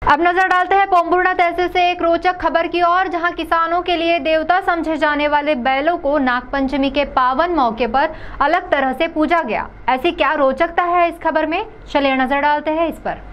अब नजर डालते हैं पोम्बुर्णा तहसील से एक रोचक खबर की ओर, जहां किसानों के लिए देवता समझे जाने वाले बैलों को नागपंचमी के पावन मौके पर अलग तरह से पूजा गया। ऐसी क्या रोचकता है इस खबर में, चलिए नजर डालते हैं इस पर।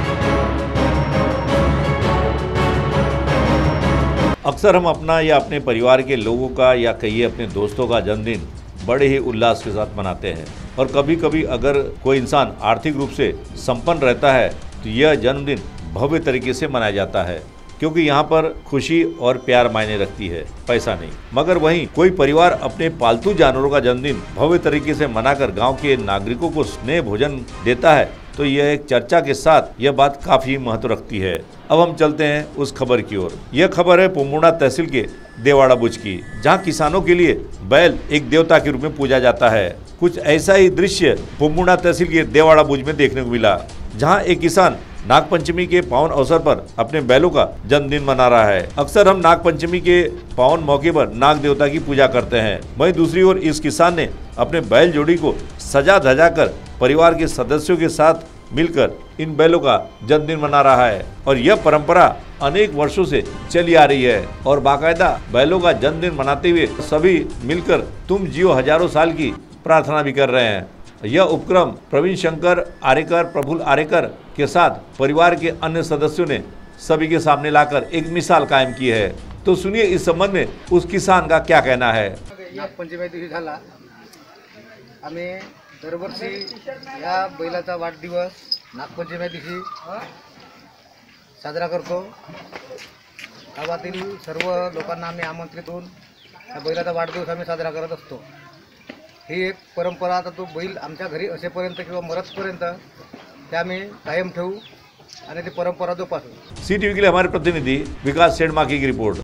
अक्सर हम अपना या अपने परिवार के लोगों का या कहिए अपने दोस्तों का जन्मदिन बड़े ही उल्लास के साथ मनाते हैं, और कभी कभी अगर कोई इंसान आर्थिक रूप से संपन्न रहता है तो यह जन्मदिन भव्य तरीके से मनाया जाता है, क्योंकि यहाँ पर खुशी और प्यार मायने रखती है, पैसा नहीं। मगर वहीं कोई परिवार अपने पालतू जानवरों का जन्मदिन भव्य तरीके से मनाकर गांव के नागरिकों को स्नेह भोजन देता है, तो यह एक चर्चा के साथ यह बात काफी महत्व रखती है। अब हम चलते हैं उस खबर की ओर। यह खबर है पोम्बुर्णा तहसील के देवाड़ा बुज की, जहां किसानों के लिए बैल एक देवता के रूप में पूजा जाता है। कुछ ऐसा ही दृश्य पोम्बुर्णा तहसील के देवाड़ा बुज में देखने को मिला, जहां एक किसान नागपंचमी के पावन अवसर पर अपने बैलों का जन्मदिन मना रहा है। अक्सर हम नागपंचमी के पावन मौके पर नाग देवता की पूजा करते हैं, वहीं दूसरी ओर इस किसान ने अपने बैल जोड़ी को सजा धजा कर परिवार के सदस्यों के साथ मिलकर इन बैलों का जन्मदिन मना रहा है। और यह परंपरा अनेक वर्षों से चली आ रही है, और बाकायदा बैलों का जन्मदिन मनाते हुए सभी मिलकर तुम जियो हजारों साल की प्रार्थना भी कर रहे हैं। यह उपक्रम प्रवीण शंकर आरेकर, प्रफुल्ल आरेकर के साथ परिवार के अन्य सदस्यों ने सभी के सामने लाकर एक मिसाल कायम की है। तो सुनिए इस संबंध में उस किसान का क्या कहना है। नागपंचमी दिवशी झाला, आम्ही दरवर्षी या बैलाचा वाढदिवस नागपंचमी दिवशी साजरा करतो। गावातील सर्व लोकांना आम्ही आमंत्रित होऊन या बैलाचा वाढदिवस आम्ही साजरा करत असतो। ही एक परंपरा आता तो बैल आमच्या घरी असेपर्यंत किंवा मरतपर्यंत ते आम्ही कायम ठेवू आणि ती परंपरा जोपासू। सी टीवी के लिए हमारे प्रतिनिधि विकास शेड़मा की रिपोर्ट।